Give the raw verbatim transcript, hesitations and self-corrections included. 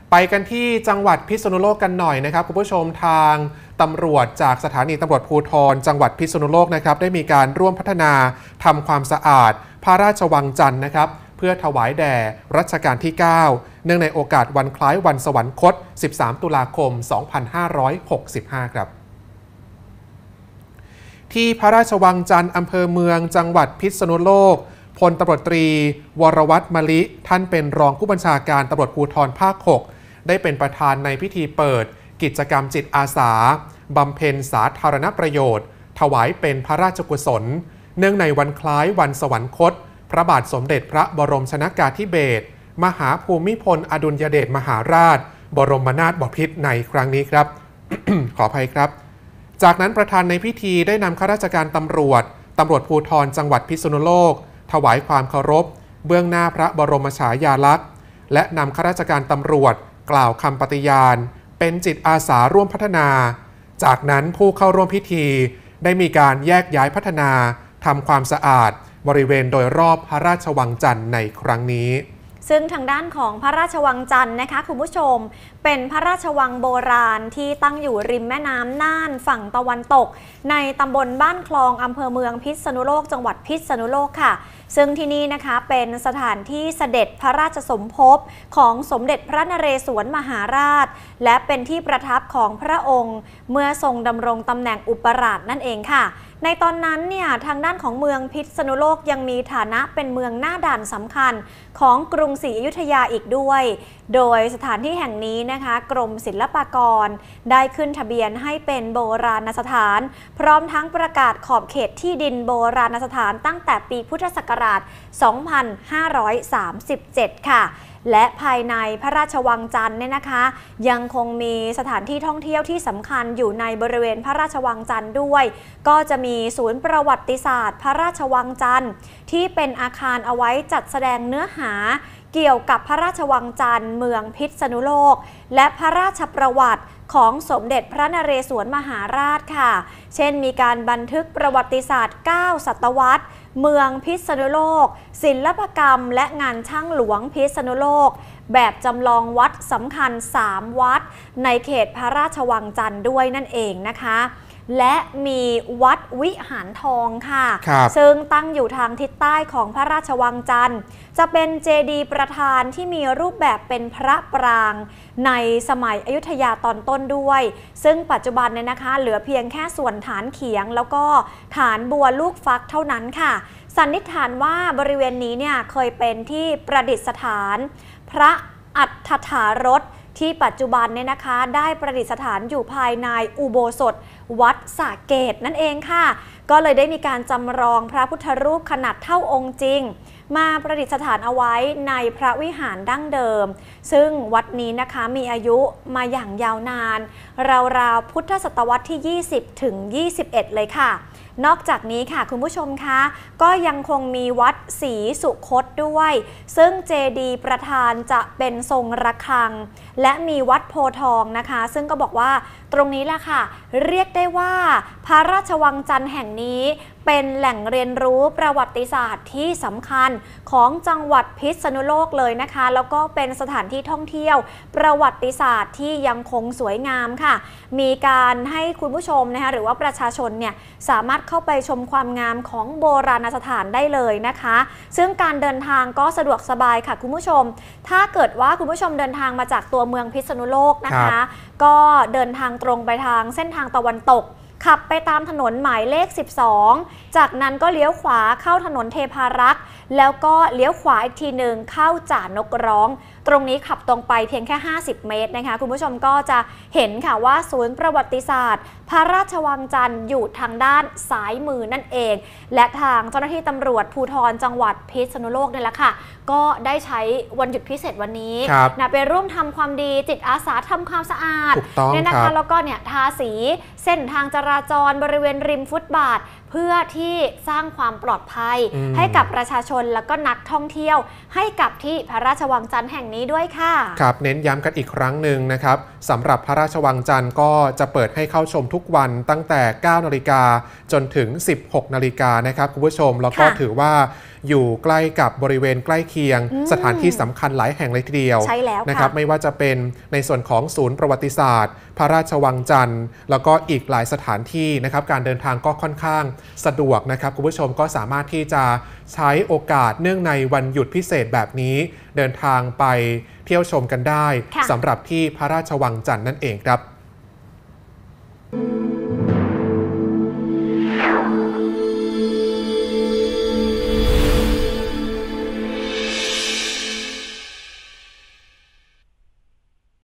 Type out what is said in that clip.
ไปกันที่จังหวัดพิษณุโลกกันหน่อยนะครับคุณผู้ชมทางตำรวจจากสถานีตำรวจภูธรจังหวัดพิษณุโลกนะครับได้มีการร่วมพัฒนาทำความสะอาดพระราชวังจันทร์นะครับเพื่อถวายแด่รัชกาลที่ เก้า เนื่องในโอกาสวันคล้ายวันสวรรคต สิบสาม ตุลาคม สองพันห้าร้อยหกสิบห้า ครับที่พระราชวังจันทร์อำเภอเมืองจังหวัดพิษณุโลกพลตำรวจตรีวรวัฒน์มะลิท่านเป็นรองผู้บัญชาการตำรวจภูธรภาค หกได้เป็นประธานในพิธีเปิดกิจกรรมจิตอาสาบำเพ็ญสาธารณประโยชน์ถวายเป็นพระราชกุศลเนื่องในวันคล้ายวันสวรรคตพระบาทสมเด็จพระบรมชนกาธิเบศรมหาภูมิพลอดุลยเดชมหาราชบรมนาถบพิตรในครั้งนี้ครับ ขออภัยครับจากนั้นประธานในพิธีได้นำข้าราชการตำรวจตำรวจภูธรจังหวัดพิษณุโลกถวายความเคารพเบื้องหน้าพระบรมฉายาลักษณ์และนำข้าราชการตำรวจกล่าวคำปฏิญาณเป็นจิตอาสาร่วมพัฒนาจากนั้นผู้เข้าร่วมพิธีได้มีการแยกย้ายพัฒนาทำความสะอาดบริเวณโดยรอบพระราชวังจันทร์ในครั้งนี้ซึ่งทางด้านของพระราชวังจันทร์นะคะคุณผู้ชมเป็นพระราชวังโบราณที่ตั้งอยู่ริมแม่น้ำน่านฝั่งตะวันตกในตำบลบ้านคลองอำเภอเมืองพิษณุโลกจังหวัดพิษณุโลกค่ะซึ่งที่นี่นะคะเป็นสถานที่เสด็จพระราชสมภพของสมเด็จพระนเรศวรมหาราชและเป็นที่ประทับของพระองค์เมื่อทรงดำรงตำแหน่งอุปราชนั่นเองค่ะในตอนนั้นเนี่ยทางด้านของเมืองพิษณุโลกยังมีฐานะเป็นเมืองหน้าด่านสำคัญของกรุงศรีอยุธยาอีกด้วยโดยสถานที่แห่งนี้นะคะกรมศิลปากรได้ขึ้นทะเบียนให้เป็นโบราณสถานพร้อมทั้งประกาศขอบเขตที่ดินโบราณสถานตั้งแต่ปีพุทธศักราช สองพันห้าร้อยสามสิบเจ็ด ค่ะและภายในพระราชวังจันทร์เนี่ยนะคะยังคงมีสถานที่ท่องเที่ยวที่สำคัญอยู่ในบริเวณพระราชวังจันทร์ด้วยก็จะมีศูนย์ประวัติศาสตร์พระราชวังจันทร์ที่เป็นอาคารเอาไว้จัดแสดงเนื้อหาเกี่ยวกับพระราชวังจันทร์เมืองพิษณุโลกและพระราชประวัติของสมเด็จพระนเรศวรมหาราชค่ะเช่นมีการบันทึกประวัติศาสตร์เก้าศตวรรษเมืองพิษณุโลกศิลปกรรมและงานช่างหลวงพิษณุโลกแบบจำลองวัดสำคัญสามวัดในเขตพระราชวังจันทร์ด้วยนั่นเองนะคะและมีวัดวิหารทองค่ะซึ่งตั้งอยู่ทางทิศใต้ของพระราชวังจันทร์จะเป็นเจดีย์ประธานที่มีรูปแบบเป็นพระปรางในสมัยอยุธยาตอนต้นด้วยซึ่งปัจจุบันเนี่ยนะคะเหลือเพียงแค่ส่วนฐานเขียงแล้วก็ฐานบัวลูกฟักเท่านั้นค่ะสันนิษฐานว่าบริเวณนี้เนี่ยเคยเป็นที่ประดิษฐานพระอัฏฐถารถที่ปัจจุบันเนี่ยนะคะได้ประดิษฐานอยู่ภายในอุโบสถวัดสระเกตนั่นเองค่ะก็เลยได้มีการจำลองพระพุทธรูปขนาดเท่าองค์จริงมาประดิษฐานเอาไว้ในพระวิหารดั้งเดิมซึ่งวัดนี้นะคะมีอายุมาอย่างยาวนานราวๆพุทธศตวรรษที่ ยี่สิบถึงยี่สิบเอ็ด เลยค่ะนอกจากนี้ค่ะคุณผู้ชมคะก็ยังคงมีวัดศรีสุคตด้วยซึ่งเจดีย์ประธานจะเป็นทรงระฆังและมีวัดโพทองนะคะซึ่งก็บอกว่าตรงนี้แหละค่ะเรียกได้ว่าพระราชวังจันทร์แห่งนี้เป็นแหล่งเรียนรู้ประวัติศาสตร์ที่สำคัญของจังหวัดพิษณุโลกเลยนะคะแล้วก็เป็นสถานที่ท่องเที่ยวประวัติศาสตร์ที่ยังคงสวยงามค่ะมีการให้คุณผู้ชมนะคะหรือว่าประชาชนเนี่ยสามารถเข้าไปชมความงามของโบราณสถานได้เลยนะคะซึ่งการเดินทางก็สะดวกสบายค่ะคุณผู้ชมถ้าเกิดว่าคุณผู้ชมเดินทางมาจากตัวเมืองพิษณุโลกนะคะก็เดินทางตรงไปทางเส้นทางตะวันตกขับไปตามถนนหมายเลขสิบสองจากนั้นก็เลี้ยวขวาเข้าถนนเทพารักษ์แล้วก็เลี้ยวขวาอีกทีหนึ่งเข้าจ่านกร้องตรงนี้ขับตรงไปเพียงแค่ห้าสิบเมตรนะคะคุณผู้ชมก็จะเห็นค่ะว่าศูนย์ประวัติศาสตร์พระราชวังจันทร์อยู่ทางด้านซ้ายมือนั่นเองและทางเจ้าหน้าที่ตำรวจภูธรจังหวัดพิษณุโลกนี่แหละค่ะก็ได้ใช้วันหยุดพิเศษวันนี้นะไปร่วมทำความดีจิตอาสาทำความสะอาดเนี่ยนะคะแล้วก็เนี่ยทาสีเส้นทางจราจรบริเวณริมฟุตบาทเพื่อที่สร้างความปลอดภัยให้กับประชาชนและก็นักท่องเที่ยวให้กับที่พระราชวังจันทร์แห่งนี้ด้วยค่ะครับเน้นย้ำกันอีกครั้งหนึ่งนะครับสำหรับพระราชวังจันทร์ก็จะเปิดให้เข้าชมทุกวันตั้งแต่ เก้านาฬิกา จนถึง สิบหกนาฬิกานะครับคุณผู้ชมแล้วก็ถือว่าอยู่ใกล้กับบริเวณใกล้เคียงสถานที่สำคัญหลายแห่งเลยทีเดียวใช่แล้วนะครับไม่ว่าจะเป็นในส่วนของศูนย์ประวัติศาสตร์พระราชวังจันทร์แล้วก็อีกหลายสถานที่นะครับการเดินทางก็ค่อนข้างสะดวกนะครับคุณผู้ชมก็สามารถที่จะใช้โอกาสเนื่องในวันหยุดพิเศษแบบนี้เดินทางไปเที่ยวชมกันได้สำหรับที่พระราชวังจันทร์นั่นเองครับ